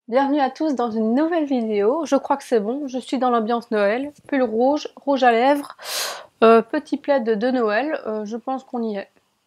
Bienvenue à tous dans une nouvelle vidéo. Je crois que c'est bon, je suis dans l'ambiance Noël. Pull rouge, rouge à lèvres, petit plaid de Noël, je pense qu'on y est.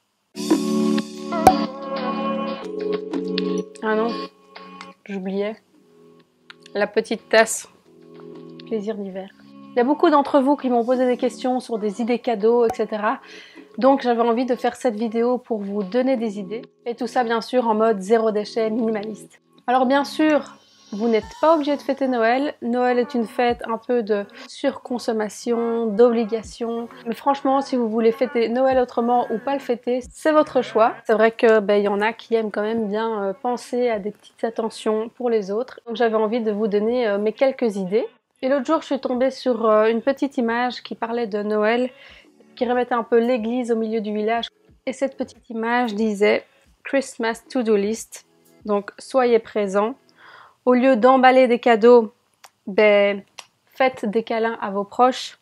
Ah non, j'oubliais. La petite tasse, plaisir d'hiver. Il y a beaucoup d'entre vous qui m'ont posé des questions sur des idées cadeaux, etc. Donc j'avais envie de faire cette vidéo pour vous donner des idées. Et tout ça bien sûr en mode zéro déchet minimaliste. Alors bien sûr, vous n'êtes pas obligé de fêter Noël. Noël est une fête un peu de surconsommation, d'obligation. Mais franchement, si vous voulez fêter Noël autrement ou pas le fêter, c'est votre choix. C'est vrai que y en a qui aiment quand même bien penser à des petites attentions pour les autres. Donc j'avais envie de vous donner mes quelques idées. Et l'autre jour, je suis tombée sur une petite image qui parlait de Noël, qui remettait un peu l'église au milieu du village. Et cette petite image disait « Christmas to-do list ». Donc, soyez présents. Au lieu d'emballer des cadeaux, faites des câlins à vos proches.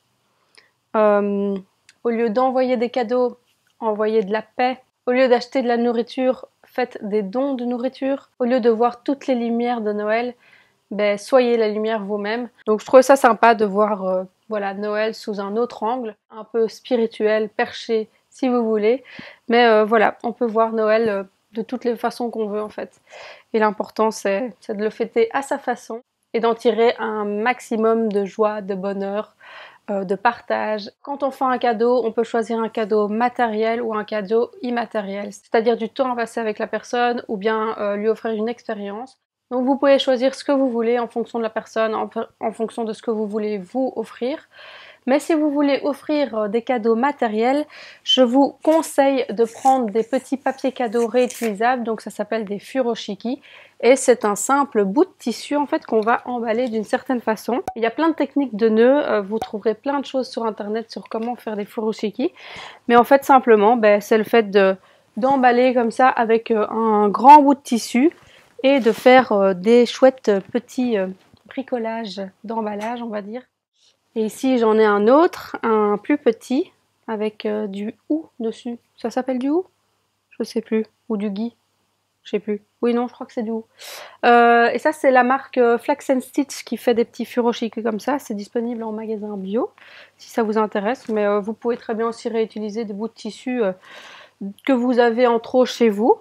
Au lieu d'envoyer des cadeaux, envoyez de la paix. Au lieu d'acheter de la nourriture, faites des dons de nourriture. Au lieu de voir toutes les lumières de Noël, soyez la lumière vous-même. Donc, je trouvais ça sympa de voir voilà, Noël sous un autre angle, un peu spirituel, perché, si vous voulez. Mais voilà, on peut voir Noël de toutes les façons qu'on veut en fait. Et l'important c'est de le fêter à sa façon et d'en tirer un maximum de joie, de bonheur, de partage. Quand on fait un cadeau, on peut choisir un cadeau matériel ou un cadeau immatériel, c'est-à-dire du temps à passer avec la personne ou bien lui offrir une expérience. Donc vous pouvez choisir ce que vous voulez en fonction de la personne, en fonction de ce que vous voulez vous offrir. Mais si vous voulez offrir des cadeaux matériels, je vous conseille de prendre des petits papiers cadeaux réutilisables, donc ça s'appelle des furoshiki. Et c'est un simple bout de tissu en fait qu'on va emballer d'une certaine façon. Il y a plein de techniques de nœuds, vous trouverez plein de choses sur internet sur comment faire des furoshiki. Mais en fait simplement, c'est le fait d'emballer comme ça avec un grand bout de tissu et de faire des chouettes petits bricolages d'emballage on va dire. Et ici, j'en ai un autre, un plus petit, avec du hou dessus. Ça s'appelle du hou? Je sais plus. Ou du gui? Je sais plus. Oui, non, je crois que c'est du hou. Et ça, c'est la marque Flax & Stitch qui fait des petits furoshiki comme ça. C'est disponible en magasin bio, si ça vous intéresse. Mais vous pouvez très bien aussi réutiliser des bouts de tissu que vous avez en trop chez vous.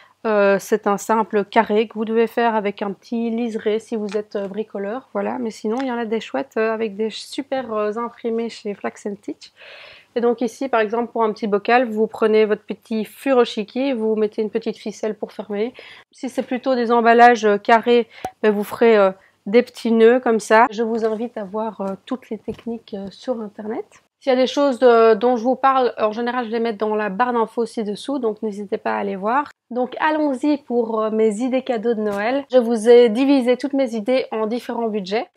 C'est un simple carré que vous devez faire avec un petit liseré si vous êtes bricoleur, voilà. Mais sinon, il y en a des chouettes avec des super imprimés chez Flax & Stitch. Et donc ici, par exemple, pour un petit bocal, vous prenez votre petit furoshiki, vous mettez une petite ficelle pour fermer. Si c'est plutôt des emballages carrés, vous ferez des petits nœuds comme ça. Je vous invite à voir toutes les techniques sur internet. S'il y a des choses dont je vous parle, en général je les mets dans la barre d'infos ci-dessous, donc n'hésitez pas à aller voir. Donc allons-y pour mes idées cadeaux de Noël. Je vous ai divisé toutes mes idées en différents budgets.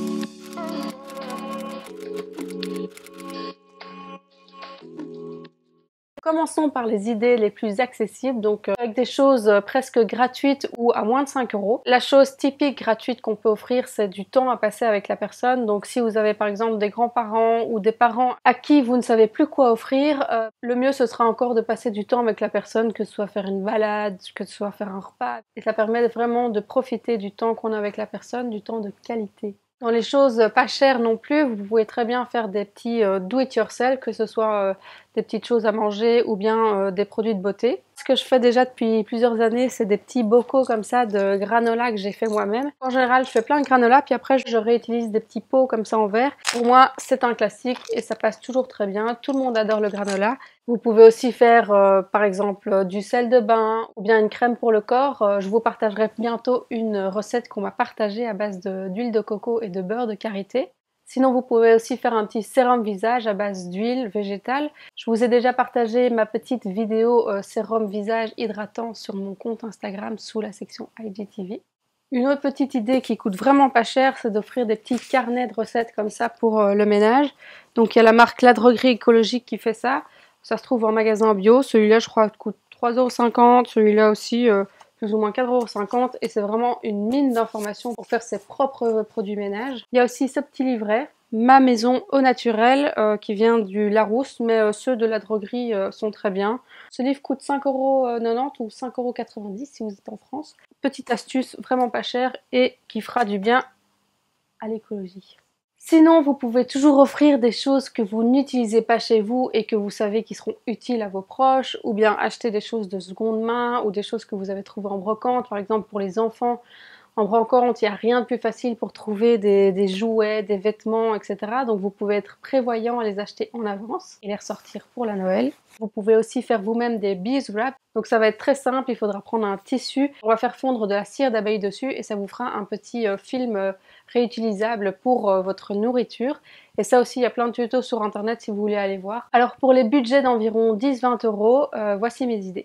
Commençons par les idées les plus accessibles, donc avec des choses presque gratuites ou à moins de 5 €. La chose typique gratuite qu'on peut offrir, c'est du temps à passer avec la personne. Donc si vous avez par exemple des grands-parents ou des parents à qui vous ne savez plus quoi offrir, le mieux ce sera encore de passer du temps avec la personne, que ce soit faire une balade, que ce soit faire un repas. Et ça permet vraiment de profiter du temps qu'on a avec la personne, du temps de qualité. Dans les choses pas chères non plus, vous pouvez très bien faire des petits do-it-yourself, que ce soit des petites choses à manger ou bien des produits de beauté. Ce que je fais déjà depuis plusieurs années, c'est des petits bocaux comme ça de granola que j'ai fait moi-même. En général, je fais plein de granola, puis après je réutilise des petits pots comme ça en verre. Pour moi, c'est un classique et ça passe toujours très bien. Tout le monde adore le granola. Vous pouvez aussi faire par exemple du sel de bain ou bien une crème pour le corps. Je vous partagerai bientôt une recette qu'on m'a partagée à base d'huile de coco et de beurre de karité. Sinon, vous pouvez aussi faire un petit sérum visage à base d'huile végétale. Je vous ai déjà partagé ma petite vidéo sérum visage hydratant sur mon compte Instagram sous la section IGTV. Une autre petite idée qui coûte vraiment pas cher, c'est d'offrir des petits carnets de recettes comme ça pour le ménage. Donc il y a la marque La Droguerie Écologique qui fait ça. Ça se trouve en magasin bio. Celui-là, je crois, coûte 3,50 €. Celui-là aussi, plus ou moins 4,50 € et c'est vraiment une mine d'informations pour faire ses propres produits ménage. Il y a aussi ce petit livret, Ma maison au naturel, qui vient du Larousse, mais ceux de la droguerie sont très bien. Ce livre coûte 5,90 € ou 5,90 € si vous êtes en France. petite astuce vraiment pas chère et qui fera du bien à l'écologie. Sinon, vous pouvez toujours offrir des choses que vous n'utilisez pas chez vous et que vous savez qui seront utiles à vos proches, ou bien acheter des choses de seconde main ou des choses que vous avez trouvées en brocante. Par exemple, pour les enfants, en brocante, il n'y a rien de plus facile pour trouver des jouets, des vêtements, etc. Donc vous pouvez être prévoyant à les acheter en avance et les ressortir pour la Noël. Vous pouvez aussi faire vous-même des beeswrap. Donc ça va être très simple, il faudra prendre un tissu, on va faire fondre de la cire d'abeille dessus et ça vous fera un petit film réutilisable pour votre nourriture. Et ça aussi, il y a plein de tutos sur internet si vous voulez aller voir. Alors pour les budgets d'environ 10-20 euros, voici mes idées.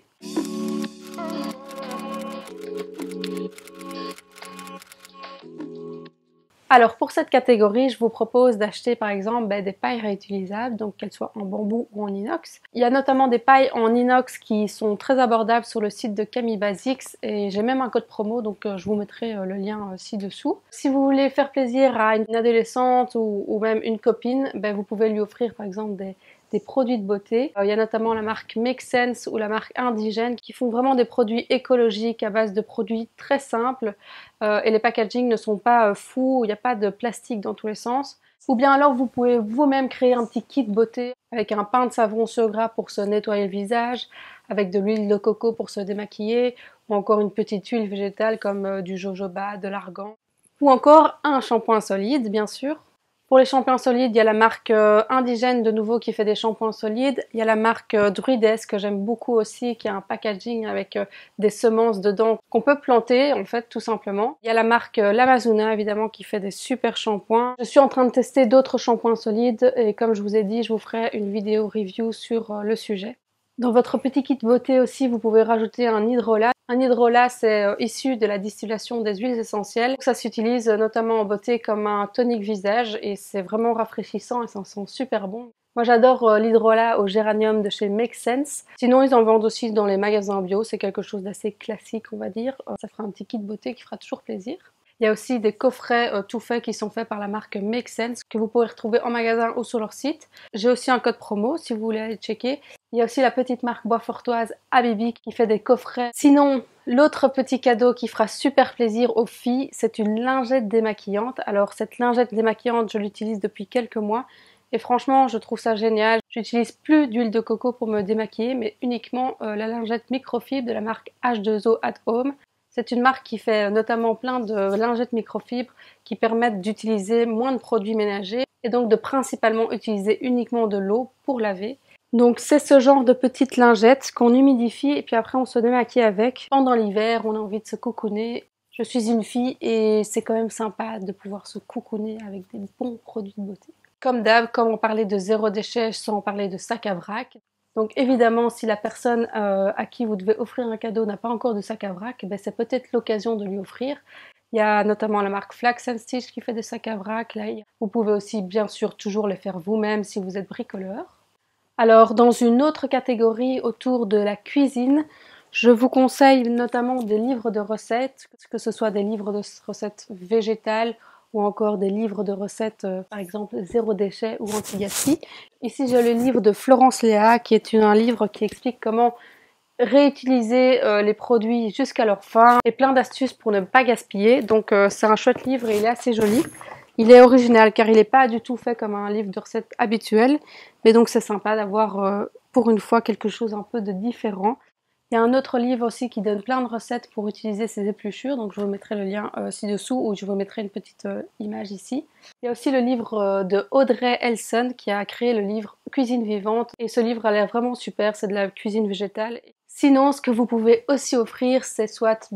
Alors pour cette catégorie, je vous propose d'acheter par exemple des pailles réutilisables, donc qu'elles soient en bambou ou en inox. Il y a notamment des pailles en inox qui sont très abordables sur le site de Camille Basics et j'ai même un code promo, donc je vous mettrai le lien ci-dessous. Si vous voulez faire plaisir à une adolescente ou même une copine, vous pouvez lui offrir par exemple des produits de beauté. Il y a notamment la marque Make Sense ou la marque Indigène qui font vraiment des produits écologiques à base de produits très simples et les packaging ne sont pas fous, il n'y a pas de plastique dans tous les sens. Ou bien alors vous pouvez vous-même créer un petit kit beauté avec un pain de savon sur gras pour se nettoyer le visage, avec de l'huile de coco pour se démaquiller, ou encore une petite huile végétale comme du jojoba, de l'argan, ou encore un shampoing solide bien sûr. Pour les shampoings solides, il y a la marque Indigène de nouveau qui fait des shampoings solides. Il y a la marque Druides que j'aime beaucoup aussi, qui a un packaging avec des semences dedans qu'on peut planter en fait tout simplement. Il y a la marque L'Amazona évidemment qui fait des super shampoings. Je suis en train de tester d'autres shampoings solides et comme je vous ai dit, je vous ferai une vidéo review sur le sujet. Dans votre petit kit beauté aussi, vous pouvez rajouter un hydrolat. Un hydrolat, c'est issu de la distillation des huiles essentielles. Ça s'utilise notamment en beauté comme un tonique visage et c'est vraiment rafraîchissant et ça sent super bon. Moi j'adore l'hydrolat au géranium de chez Make Sense. Sinon ils en vendent aussi dans les magasins bio, c'est quelque chose d'assez classique on va dire. Ça fera un petit kit beauté qui fera toujours plaisir. Il y a aussi des coffrets tout faits qui sont faits par la marque Make Sense que vous pourrez retrouver en magasin ou sur leur site. J'ai aussi un code promo si vous voulez aller checker. Il y a aussi la petite marque Boisfortoise Habibi qui fait des coffrets. Sinon, l'autre petit cadeau qui fera super plaisir aux filles, c'est une lingette démaquillante. Alors cette lingette démaquillante, je l'utilise depuis quelques mois et franchement, je trouve ça génial. J'utilise plus d'huile de coco pour me démaquiller, mais uniquement la lingette microfibre de la marque H2O at Home. C'est une marque qui fait notamment plein de lingettes microfibres qui permettent d'utiliser moins de produits ménagers et donc de principalement utiliser uniquement de l'eau pour laver. Donc c'est ce genre de petites lingettes qu'on humidifie et puis après on se démaquille avec. Pendant l'hiver, on a envie de se cocooner. Je suis une fille et c'est quand même sympa de pouvoir se cocooner avec des bons produits de beauté. Comme d'hab, comme on parlait de zéro déchet, sans parler de sac à vrac. Donc évidemment, si la personne à qui vous devez offrir un cadeau n'a pas encore de sac à vrac, c'est peut-être l'occasion de lui offrir. Il y a notamment la marque Flax & Stitch qui fait des sacs à vrac. Là, vous pouvez aussi bien sûr toujours les faire vous-même si vous êtes bricoleur. Alors dans une autre catégorie autour de la cuisine, je vous conseille notamment des livres de recettes, que ce soit des livres de recettes végétales ou encore des livres de recettes, par exemple zéro déchet ou anti-gaspi. Ici j'ai le livre de Florence Léa qui est un livre qui explique comment réutiliser les produits jusqu'à leur fin et plein d'astuces pour ne pas gaspiller. Donc c'est un chouette livre et il est assez joli. Il est original car il n'est pas du tout fait comme un livre de recettes habituel, mais donc c'est sympa d'avoir pour une fois quelque chose un peu de différent. Il y a un autre livre aussi qui donne plein de recettes pour utiliser ces épluchures, donc je vous mettrai le lien ci-dessous ou je vous mettrai une petite image ici. Il y a aussi le livre de Audrey Elson qui a créé le livre Cuisine vivante et ce livre a l'air vraiment super, c'est de la cuisine végétale. Sinon, ce que vous pouvez aussi offrir, c'est soit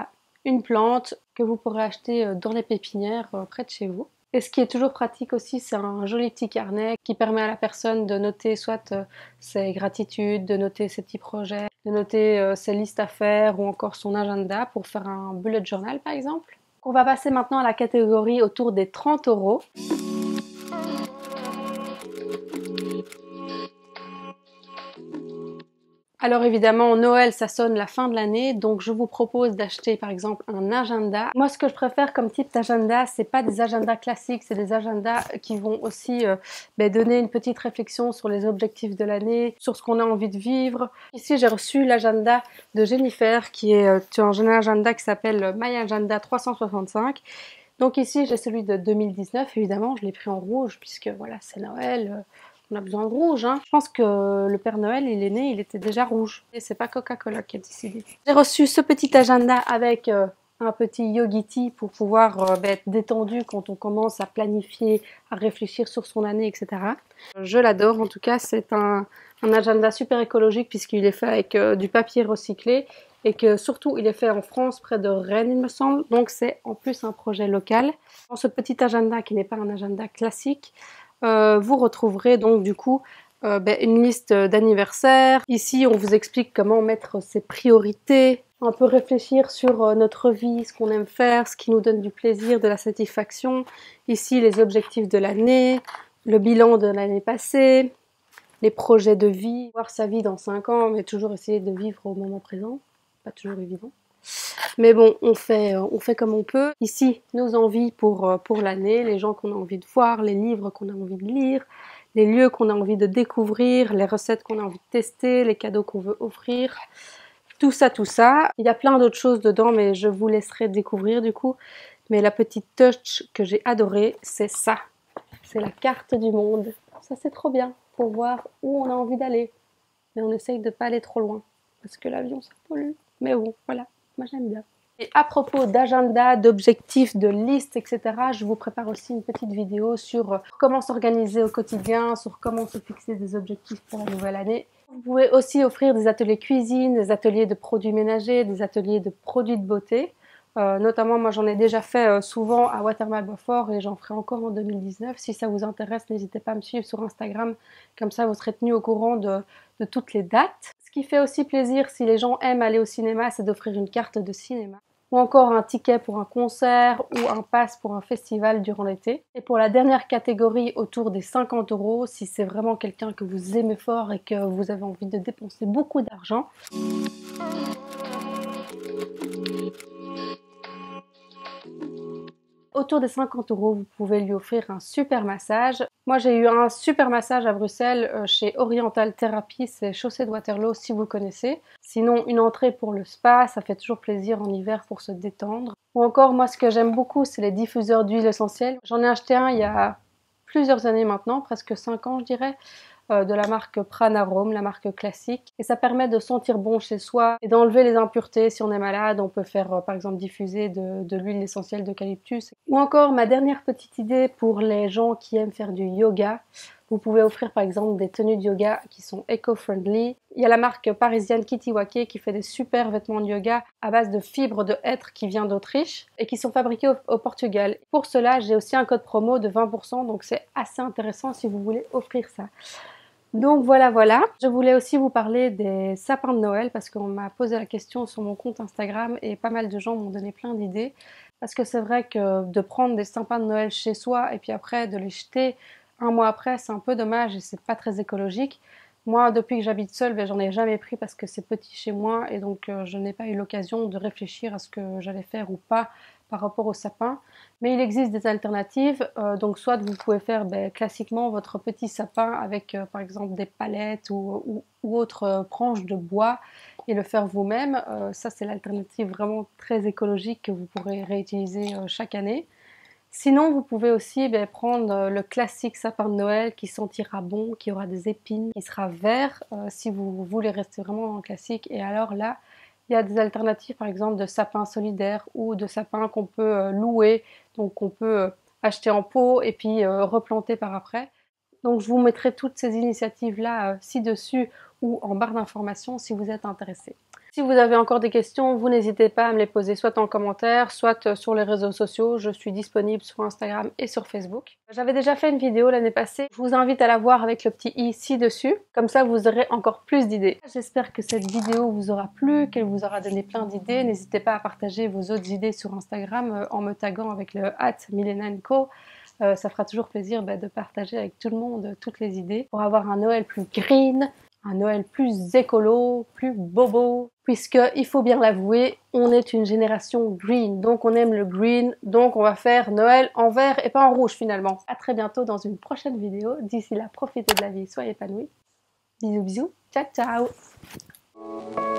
une plante que vous pourrez acheter dans les pépinières près de chez vous. Et ce qui est toujours pratique aussi, c'est un joli petit carnet qui permet à la personne de noter soit ses gratitudes, de noter ses petits projets, de noter ses listes à faire ou encore son agenda pour faire un bullet journal par exemple. On va passer maintenant à la catégorie autour des 30 euros. Alors évidemment, Noël, ça sonne la fin de l'année, donc je vous propose d'acheter par exemple un agenda. Moi, ce que je préfère comme type d'agenda, c'est pas des agendas classiques, c'est des agendas qui vont aussi donner une petite réflexion sur les objectifs de l'année, sur ce qu'on a envie de vivre. Ici, j'ai reçu l'agenda de Jennifer, qui est un agenda qui s'appelle My Agenda 365. Donc ici, j'ai celui de 2019, évidemment, je l'ai pris en rouge, puisque voilà, c'est Noël. On a besoin de rouge, hein. Je pense que le Père Noël, il est né, il était déjà rouge. Et c'est pas Coca-Cola qui a décidé. J'ai reçu ce petit agenda avec un petit Yogiti pour pouvoir être détendu quand on commence à planifier, à réfléchir sur son année, etc. Je l'adore, en tout cas, c'est un agenda super écologique puisqu'il est fait avec du papier recyclé et que surtout il est fait en France, près de Rennes, il me semble. Donc c'est en plus un projet local. Dans ce petit agenda qui n'est pas un agenda classique, vous retrouverez donc du coup une liste d'anniversaires. Ici, on vous explique comment mettre ses priorités, un peu réfléchir sur notre vie, ce qu'on aime faire, ce qui nous donne du plaisir, de la satisfaction. Ici, les objectifs de l'année, le bilan de l'année passée, les projets de vie, voir sa vie dans 5 ans, mais toujours essayer de vivre au moment présent. Pas toujours évident. Mais bon, on fait comme on peut. Ici, nos envies pour l'année, les gens qu'on a envie de voir, les livres qu'on a envie de lire, les lieux qu'on a envie de découvrir, les recettes qu'on a envie de tester, les cadeaux qu'on veut offrir. Tout ça, tout ça. Il y a plein d'autres choses dedans, mais je vous laisserai découvrir du coup. Mais la petite touch que j'ai adorée, c'est ça. C'est la carte du monde. Ça, c'est trop bien pour voir où on a envie d'aller. Mais on essaye de pas aller trop loin, parce que l'avion, ça pollue. Mais bon, voilà. Moi, j'aime bien. Et à propos d'agenda, d'objectifs, de listes, etc., je vous prépare aussi une petite vidéo sur comment s'organiser au quotidien, sur comment se fixer des objectifs pour la nouvelle année. Vous pouvez aussi offrir des ateliers cuisine, des ateliers de produits ménagers, des ateliers de produits de beauté. Notamment, moi, j'en ai déjà fait souvent à Watermal-Beaufort et j'en ferai encore en 2019. Si ça vous intéresse, n'hésitez pas à me suivre sur Instagram. Comme ça, vous serez tenu au courant de toutes les dates. Ce qui fait aussi plaisir, si les gens aiment aller au cinéma, c'est d'offrir une carte de cinéma. Ou encore un ticket pour un concert ou un pass pour un festival durant l'été. Et pour la dernière catégorie, autour des 50 €, si c'est vraiment quelqu'un que vous aimez fort et que vous avez envie de dépenser beaucoup d'argent, autour des 50 €, vous pouvez lui offrir un super massage. Moi, j'ai eu un super massage à Bruxelles chez Oriental Therapy, c'est Chaussée de Waterloo si vous connaissez. Sinon, une entrée pour le spa, ça fait toujours plaisir en hiver pour se détendre. Ou encore, moi, ce que j'aime beaucoup, c'est les diffuseurs d'huile essentielle. J'en ai acheté un il y a plusieurs années maintenant, presque 5 ans, je dirais. De la marque Pranarome, la marque classique. Et ça permet de sentir bon chez soi et d'enlever les impuretés. Si on est malade, on peut faire par exemple diffuser de l'huile essentielle d'eucalyptus. Ou encore ma dernière petite idée pour les gens qui aiment faire du yoga. Vous pouvez offrir par exemple des tenues de yoga qui sont éco-friendly. Il y a la marque parisienne Kitiwake qui fait des super vêtements de yoga à base de fibres de hêtre qui vient d'Autriche et qui sont fabriqués au Portugal. Pour cela, j'ai aussi un code promo de 20%, donc c'est assez intéressant si vous voulez offrir ça. Donc voilà. Je voulais aussi vous parler des sapins de Noël parce qu'on m'a posé la question sur mon compte Instagram et pas mal de gens m'ont donné plein d'idées. Parce que c'est vrai que de prendre des sapins de Noël chez soi et puis après de les jeter un mois après, c'est un peu dommage et c'est pas très écologique. Moi, depuis que j'habite seule, j'en ai jamais pris parce que c'est petit chez moi et donc je n'ai pas eu l'occasion de réfléchir à ce que j'allais faire ou pas par rapport au sapin. Mais il existe des alternatives, donc soit vous pouvez faire classiquement votre petit sapin avec par exemple des palettes ou autres branches de bois et le faire vous-même. Ça c'est l'alternative vraiment très écologique que vous pourrez réutiliser chaque année. Sinon, vous pouvez aussi prendre le classique sapin de Noël qui sentira bon, qui aura des épines, qui sera vert si vous voulez rester vraiment en classique. Et alors là, il y a des alternatives par exemple de sapins solidaires ou de sapins qu'on peut louer, donc qu'on peut acheter en pot et puis replanter par après. Donc je vous mettrai toutes ces initiatives-là ci-dessus ou en barre d'informations si vous êtes intéressé. Si vous avez encore des questions, vous n'hésitez pas à me les poser soit en commentaire, soit sur les réseaux sociaux. Je suis disponible sur Instagram et sur Facebook. J'avais déjà fait une vidéo l'année passée. Je vous invite à la voir avec le petit i ci-dessus. Comme ça, vous aurez encore plus d'idées. J'espère que cette vidéo vous aura plu, qu'elle vous aura donné plein d'idées. N'hésitez pas à partager vos autres idées sur Instagram en me taguant avec le @milena&co. Ça fera toujours plaisir de partager avec tout le monde toutes les idées pour avoir un Noël plus green, un Noël plus écolo, plus bobo, puisque il faut bien l'avouer, on est une génération green, donc on aime le green, donc on va faire Noël en vert et pas en rouge finalement. À très bientôt dans une prochaine vidéo. D'ici là, profitez de la vie, soyez épanouis. Bisous bisous, ciao ciao.